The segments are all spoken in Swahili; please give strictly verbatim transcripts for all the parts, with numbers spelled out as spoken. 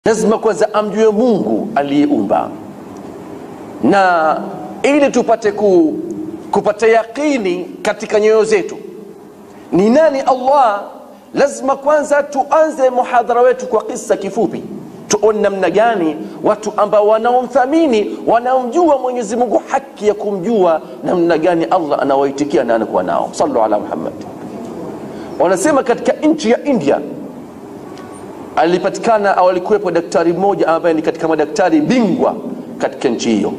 Lazima kwanza amjue Mungu aliyeumba, na ili tupate ku, kupata yaqini katika nyoyo zetu ni nani Allah, lazima kwanza tuanze muhadhara wetu kwa kisa kifupi, tuone namna gani watu ambao wanaomthamini wanaomjua Mwenyezi Mungu haki ya kumjua, namna gani Allah anawaitikia na anakuwa nao. Sallu ala Muhammad. Wanasema katika nchi ya India alipatikana au alikuwepo daktari mmoja ambaye ni katika madaktari bingwa katika nchi hiyo.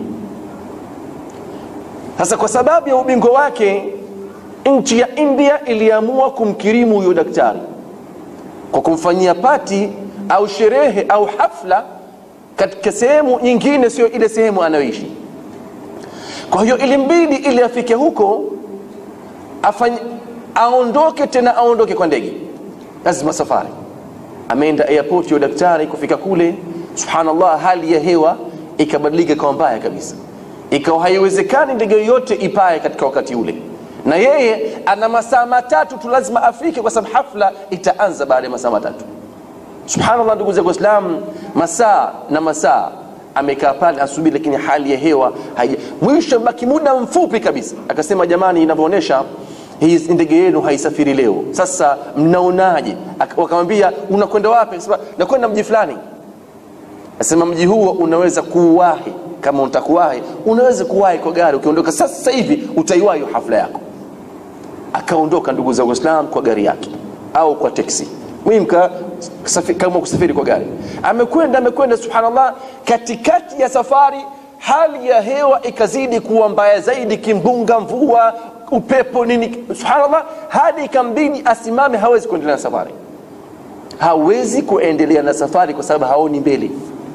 Sasa kwa sababu ya ubingwa wake, nchi ya India iliamua kumkirimu huyo daktari kwa kumfanyia pati au sherehe au hafla katika sehemu nyingine, sio ile sehemu anayoishi. Kwa hiyo ilimbidi ili afike huko afanye, aondoke tena aondoke kwa ndege, lazima safari. Ameenda airport ya daktari, kufika kule subhanallah hali ya hewa ikabadilika kwa mbaya kabisa, ikawa haiwezekani ndege yote ipae katika wakati ule, na yeye ana masaa matatu tu lazima afike kwa sababu hafla itaanza baada ya masaa matatu. Subhanallah, ndugu zangu Waislamu, masaa na masaa amekaa pale asubiri, lakini hali ya hewa haija. Mwisho baki muda mfupi kabisa, akasema jamani, inavyoonyesha hii ndege yenu haisafiri leo, sasa mnaonaje? Wakamwambia unakwenda wapi? Akasema nakwenda mji fulani. Akasema mji huo unaweza kuwahi, kama utakuwahi unaweza kuwahi kwa gari, ukiondoka sasa hivi utaiwahi hafla yako. Akaondoka ndugu zangu Waislamu kwa gari yake au kwa taxi, muhimu kama kusafiri kwa gari. Amekwenda amekwenda subhanallah, katikati ya safari hali ya hewa ikazidi kuwa mbaya zaidi, kimbunga, mvua, upepo nini, subhanallah, hadi ikambidi asimame, hawezi kuendelea na safari. Hawezi kuendelea na safari kwa sababu haoni mbele.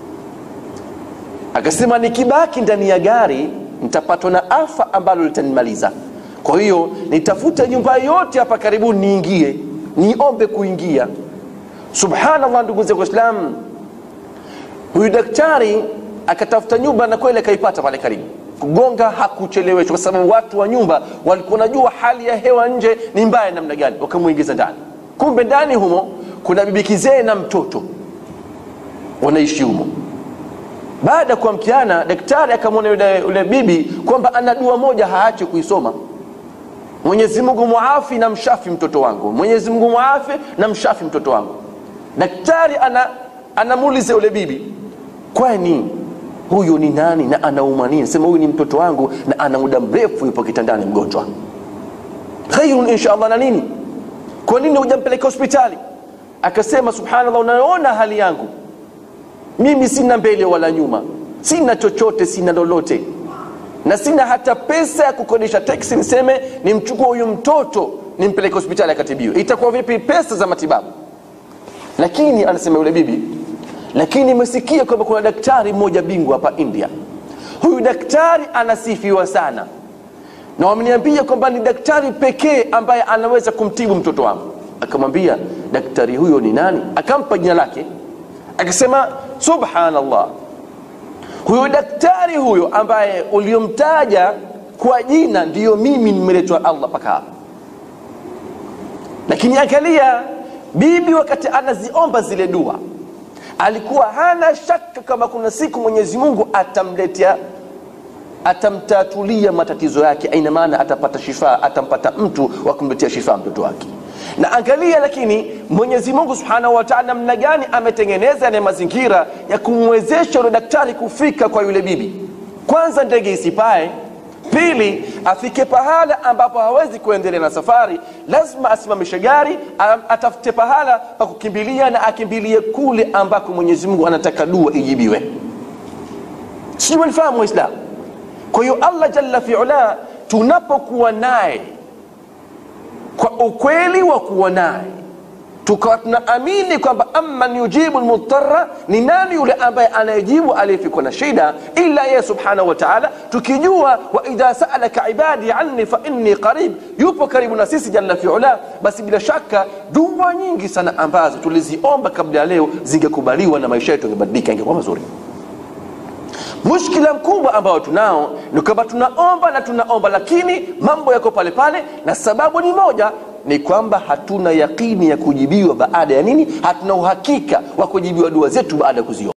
Akasema nikibaki ndani ya gari nitapatwa na afa ambalo litanimaliza, kwa hiyo nitafuta nyumba yote hapa karibu niingie, niombe kuingia. Subhanallah, ndugu zangu Waislamu, huyu daktari akatafuta nyumba na kweli akaipata pale karibu. Kugonga hakucheleweshwa kwa sababu watu wa nyumba walikuwa wanajua hali ya hewa nje ni mbaya namna gani, wakamuingiza ndani. Kumbe ndani humo kuna bibi kizee na mtoto wanaishi humo. Baada ya kuamkiana, daktari akamwona yule, yule bibi kwamba ana dua moja haache kuisoma: Mwenyezi Mungu muafi na mshafi mtoto wangu, Mwenyezi Mungu muafi na mshafi mtoto wangu. Daktari ana anamuuliza yule bibi, kwani huyu ni nani na anauma nini? Sema huyu ni mtoto wangu na ana muda mrefu yupo kitandani mgonjwa. Khairun inshallah. Na nini, kwa nini hujampeleka hospitali? Akasema subhanallah, unaona hali yangu mimi, sina mbele wala nyuma, sina chochote, sina lolote, na sina hata pesa ya kukodisha taxi niseme nimchukue huyu mtoto nimpeleke hospitali akatibiwe. Itakuwa vipi pesa za matibabu? Lakini anasema yule bibi, lakini nimesikia kwamba kuna daktari mmoja bingwa hapa India. Huyu daktari anasifiwa sana, na wameniambia kwamba ni daktari pekee ambaye anaweza kumtibu mtoto wangu. Akamwambia daktari huyo ni nani? Akampa jina lake, akasema subhanallah, huyo daktari huyo ambaye uliomtaja kwa jina ndiyo mimi nimeletwa Allah paka hapa. Lakini angalia bibi, wakati anaziomba zile dua alikuwa hana shaka kama kuna siku Mwenyezi Mungu atamletea, atamtatulia matatizo yake, aina maana atapata shifa, atampata mtu wa kumletea shifa mtoto wake. Na angalia lakini Mwenyezi Mungu Subhanahu wa Ta'ala namna gani ametengeneza na mazingira ya kumwezesha yule daktari kufika kwa yule bibi. Kwanza ndege isipae, pili afike pahala ambapo hawezi kuendelea na safari, lazima asimamishe gari, atafute pahala pa kukimbilia na akimbilie kule ambako Mwenyezi Mungu anataka dua ijibiwe. Sio mfahamu Waislamu? Kwa hiyo Allah jalla fi'ala tunapokuwa naye kwa ukweli wa kuwa naye, tukawa tunaamini kwamba amman yujibu almutarra, ni nani yule ambaye anayejibu aliyefikwa na shida, ila yeye subhanahu wa ta'ala. Tukijua wa idha sa'alaka ibadi anni fa inni qarib, yupo karibu na sisi jalla fi'ala, basi bila shaka dua nyingi sana ambazo tuliziomba kabla leo zingekubaliwa na maisha yetu yangebadilika, ingekuwa mazuri. Mushkila mkubwa ambao tunao ni kwamba tunaomba na tunaomba, lakini mambo yako pale pale, na sababu ni moja, ni kwamba hatuna yakini ya kujibiwa baada ya nini, hatuna uhakika wa kujibiwa dua zetu baada ya kuziomba.